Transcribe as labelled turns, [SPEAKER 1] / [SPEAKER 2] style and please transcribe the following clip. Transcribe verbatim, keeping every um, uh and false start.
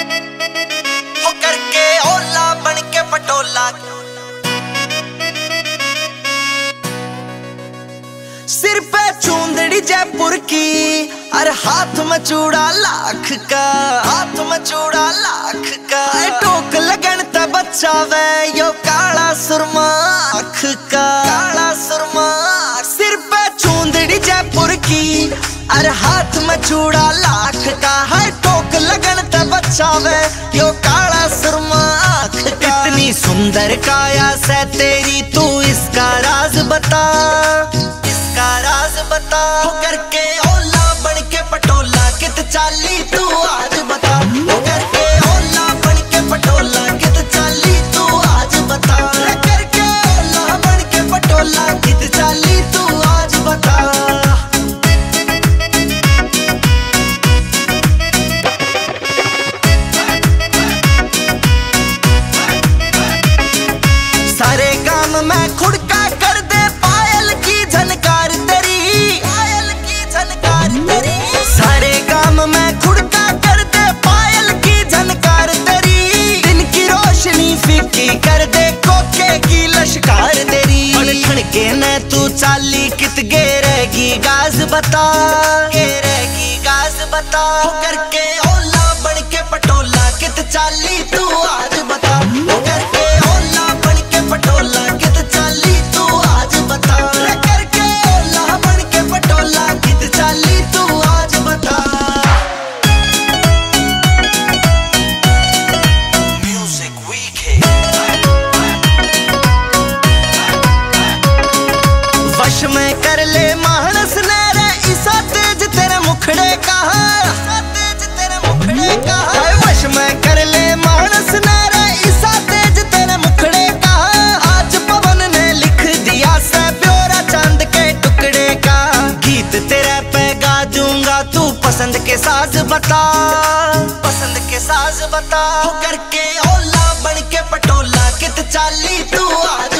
[SPEAKER 1] हो करके ओला बन के पटोला, सिर पे चूंदड़ी जयपुर की, अरे हाथ में चूड़ा लाख का, हाथ में चूड़ा लाख का, टोक लगन ते बच्चा वे यो काला सुरमा आँख का, काला सुरमा। सिर पे चूंदड़ी जयपुर की, अरे हाथ में चूड़ा लाख का, है टोक लगन ते बच्चा वे यो काला सुरमा आँख का। इतनी सुंदर काया से तेरी, तू इसका राज बता, इसका राज बता। हो करके ओला बन के पटोला, कित चाली तू आज बता। हो करके ओला बन के पटोला, कित चाली तू आज बता। करके ओला बन के पटोला, कित चाली तू आज बता। सारे काम में खुड़का कर दे पायल की झनकार तेरी, पायल की झनकार तेरी। सारे काम में खुड़का कर दे पायल की झनकार तेरी। दिन की रोशनी फीकी कर दे कोके की लश्कार तेरी। ठणके ने तू चाली कित गेरेगी गाज बता, गेरेगी गाज बता। हो करके ओला बन के पटोला, कित चाली तू आज बता। हो करके ओला बन के पटोला, कित चाली तू आज बता। करके ओला बन के पटोला, कित चाली तू आज बता। Music weekend. वश में कर ले मानस ने रे ईसा तेज तेरे मुखड़े का, ईसा तेज तेरे मुखड़े का। वश में कर ले मानस ने रे ईसा तेज तेरे मुखड़े का। आज पवन ने लिख दिया से ब्योरा चांद के टुकड़े का। गीत तेरे पे गा दूंगा, तू पसंद के साज बता, पसंद के साज बता। हो करके ओला बन के पटोला, कित चाली तू आज